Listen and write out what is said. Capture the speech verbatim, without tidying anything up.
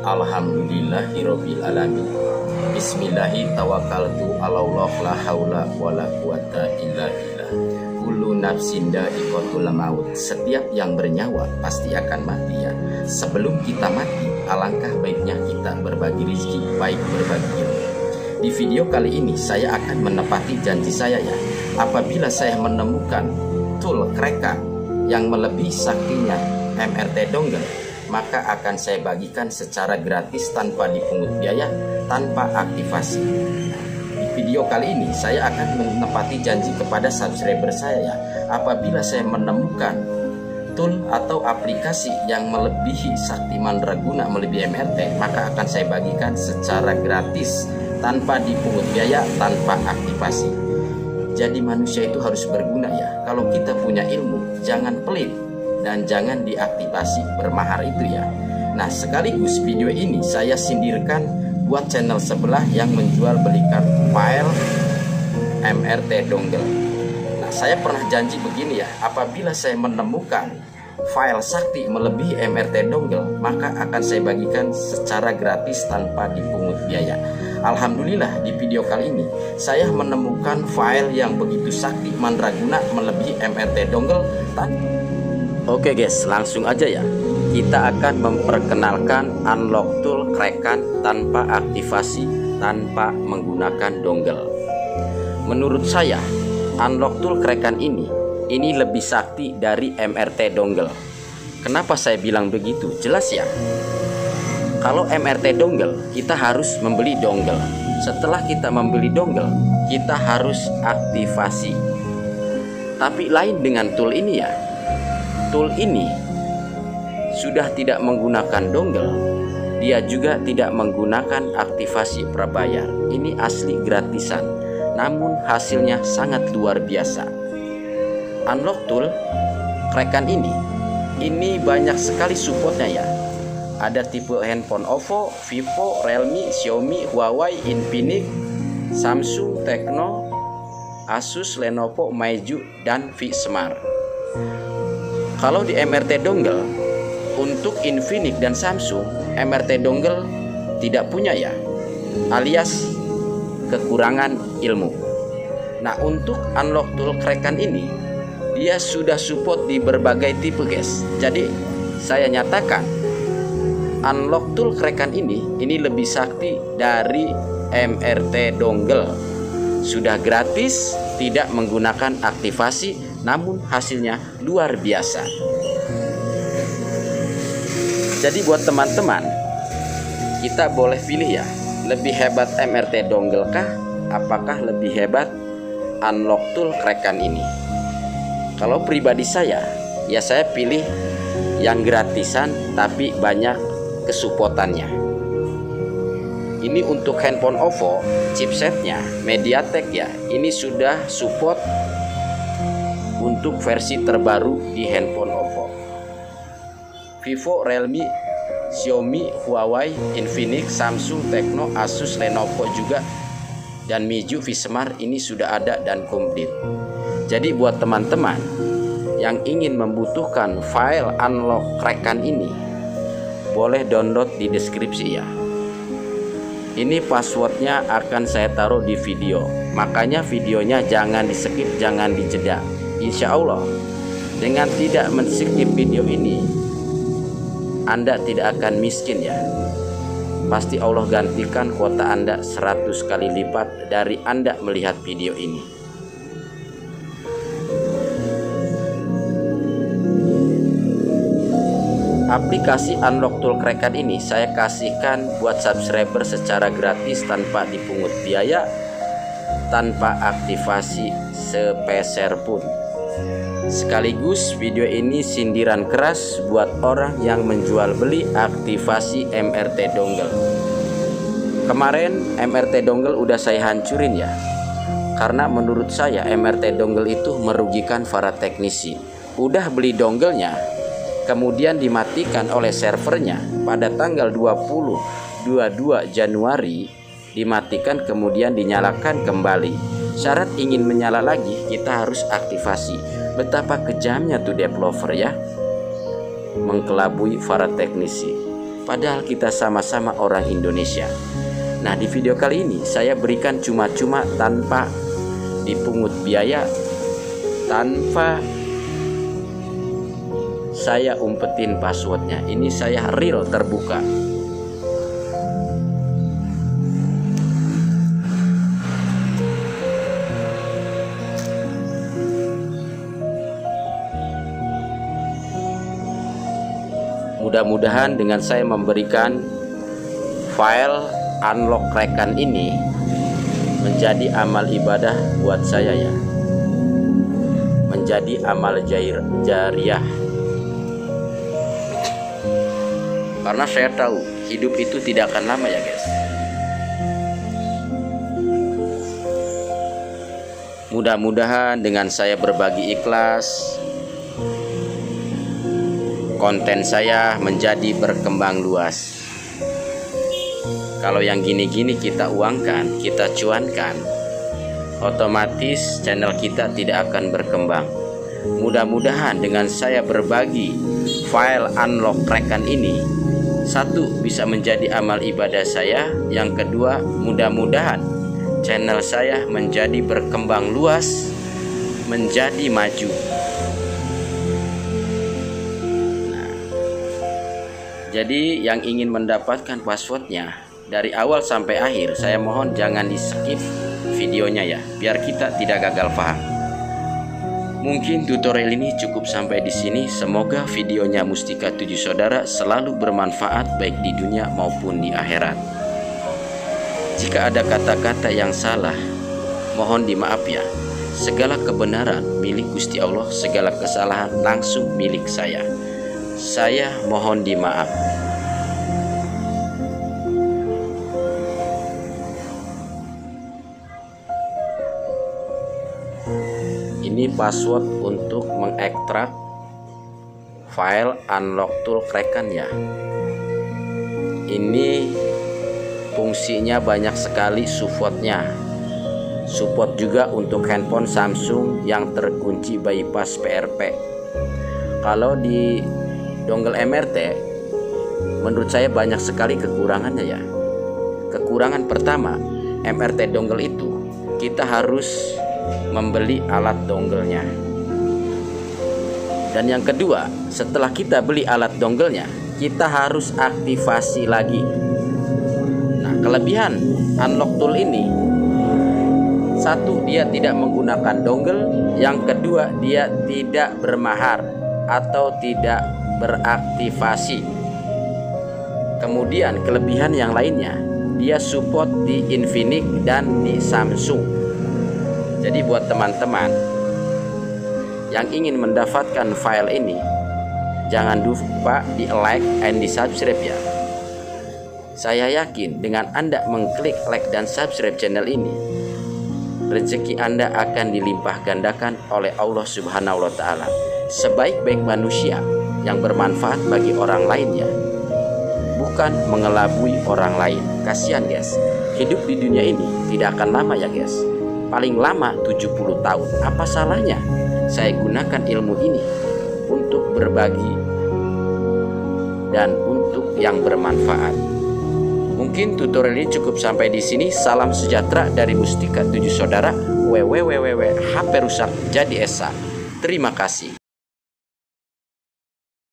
Alhamdulillahirabbil alamin. Bismillahi tawakkaltu 'alallah la haula wala quwata illa billah. Kullu nafsin dha'iqatul maut. Setiap yang bernyawa pasti akan mati ya. Sebelum kita mati, alangkah baiknya kita berbagi rezeki, baik berbagi ilmu. Di video kali ini saya akan menepati janji saya ya. Apabila saya menemukan tool krekan yang melebihi saktinya M R T dongle, maka akan saya bagikan secara gratis tanpa dipungut biaya, tanpa aktivasi. Di video kali ini saya akan menepati janji kepada subscriber saya ya. Apabila saya menemukan tool atau aplikasi yang melebihi sakti mandraguna, melebihi M R T, maka akan saya bagikan secara gratis tanpa dipungut biaya, tanpa aktivasi. Jadi manusia itu harus berguna ya. Kalau kita punya ilmu, jangan pelit dan jangan diaktifasi bermahar itu ya. Nah, sekaligus video ini saya sindirkan buat channel sebelah yang menjual belikan file M R T dongle. Nah, saya pernah janji begini ya, apabila saya menemukan file sakti melebihi M R T dongle, maka akan saya bagikan secara gratis tanpa dipungut biaya. Alhamdulillah di video kali ini saya menemukan file yang begitu sakti mandraguna melebihi M R T dongle. Oke guys, langsung aja ya. Kita akan memperkenalkan unlock tool krekan tanpa aktivasi, tanpa menggunakan dongle. Menurut saya, unlock tool krekan ini ini lebih sakti dari M R T dongle. Kenapa saya bilang begitu? Jelas ya. Kalau M R T dongle, kita harus membeli dongle. Setelah kita membeli dongle, kita harus aktivasi. Tapi lain dengan tool ini ya. Tool ini sudah tidak menggunakan dongle, dia juga tidak menggunakan aktivasi prabayar. Ini asli gratisan, namun hasilnya sangat luar biasa. Unlock tool krekan ini, ini banyak sekali supportnya ya. Ada tipe handphone Oppo, Vivo, Realme, Xiaomi, Huawei, Infinix, Samsung, Tecno, Asus, Lenovo, Meizu, dan Vsmart. Kalau di M R T dongle, untuk Infinix dan Samsung, M R T dongle tidak punya ya, alias kekurangan ilmu. Nah, untuk unlock tool krekan ini, dia sudah support di berbagai tipe guys. Jadi saya nyatakan unlock tool krekan ini ini lebih sakti dari M R T dongle. Sudah gratis, tidak menggunakan aktivasi, namun hasilnya luar biasa. Jadi buat teman-teman, kita boleh pilih ya, lebih hebat M R T dongle kah? Apakah lebih hebat unlock tool krekan ini? Kalau pribadi saya, ya saya pilih yang gratisan tapi banyak kesupotannya. Ini untuk handphone Oppo, chipsetnya MediaTek ya. Ini sudah support untuk versi terbaru di handphone Oppo. Vivo, Realme, Xiaomi, Huawei, Infinix, Samsung, Tecno, Asus, Lenovo juga, dan Meizu, Vsmart ini sudah ada dan komplit. Jadi buat teman-teman yang ingin membutuhkan file unlock krekan ini, boleh download di deskripsi ya. Ini passwordnya akan saya taruh di video, makanya videonya jangan di skip, jangan dijeda. Insya Allah dengan tidak men-skip video ini, Anda tidak akan miskin ya. Pasti Allah gantikan kuota Anda seratus kali lipat dari Anda melihat video ini. Aplikasi unlock tool krekan ini saya kasihkan buat subscriber secara gratis tanpa dipungut biaya, tanpa aktivasi sepeser pun. Sekaligus video ini sindiran keras buat orang yang menjual beli aktivasi M R T dongle. Kemarin M R T dongle udah saya hancurin ya, karena menurut saya M R T dongle itu merugikan para teknisi. Udah beli dongle-nya, kemudian dimatikan oleh servernya pada tanggal dua puluh dua puluh dua Januari, dimatikan kemudian dinyalakan kembali. Syarat ingin menyala lagi, kita harus aktivasi. Betapa kejamnya tuh developer ya, mengkelabui para teknisi. padahal kita sama-sama orang Indonesia. Nah, di video kali ini saya berikan cuma-cuma tanpa dipungut biaya, tanpa saya umpetin passwordnya. Ini saya real terbuka. Mudah-mudahan dengan saya memberikan file unlock rekan ini menjadi amal ibadah buat saya ya, menjadi amal jair, jariah. Karena saya tahu hidup itu tidak akan lama ya guys. Mudah-mudahan dengan saya berbagi ikhlas, konten saya menjadi berkembang luas. Kalau yang gini-gini kita uangkan, kita cuankan, otomatis channel kita tidak akan berkembang. Mudah-mudahan dengan saya berbagi file unlock rekan ini, satu, bisa menjadi amal ibadah saya. Yang kedua, mudah-mudahan channel saya menjadi berkembang luas, menjadi maju. Jadi yang ingin mendapatkan passwordnya dari awal sampai akhir, saya mohon jangan di skip videonya ya, biar kita tidak gagal paham. Mungkin tutorial ini cukup sampai di sini. Semoga videonya Mustika Tujuh Saudara selalu bermanfaat baik di dunia maupun di akhirat. Jika ada kata-kata yang salah, mohon dimaaf ya. Segala kebenaran milik Gusti Allah, segala kesalahan langsung milik saya. Saya mohon dimaaf. Ini password untuk mengekstrak file unlock tool rekan ya. Ini fungsinya banyak sekali supportnya. Support juga untuk handphone Samsung yang terkunci bypass P R P. Kalau di dongle M R T, menurut saya banyak sekali kekurangannya ya. Kekurangan pertama, M R T dongle itu kita harus membeli alat dongle-nya. Dan yang kedua, setelah kita beli alat dongle-nya, kita harus aktivasi lagi. Nah, kelebihan unlock tool ini, satu, dia tidak menggunakan dongle. Yang kedua, dia tidak bermahar atau tidak beraktivasi. Kemudian kelebihan yang lainnya, dia support di Infinix dan di Samsung. Jadi buat teman-teman yang ingin mendapatkan file ini, jangan lupa di like and di subscribe ya. Saya yakin dengan Anda mengklik like dan subscribe channel ini, rezeki Anda akan dilimpah gandakan oleh Allah Subhanahu wa Ta'ala. Sebaik-baik manusia yang bermanfaat bagi orang lainnya, bukan mengelabui orang lain. Kasihan guys, hidup di dunia ini tidak akan lama ya guys. Paling lama tujuh puluh tahun. Apa salahnya saya gunakan ilmu ini untuk berbagi dan untuk yang bermanfaat. Mungkin tutorial ini cukup sampai di sini. Salam sejahtera dari Mustika Tujuh Saudara. W W W W H P rusak jadi esa. Terima kasih.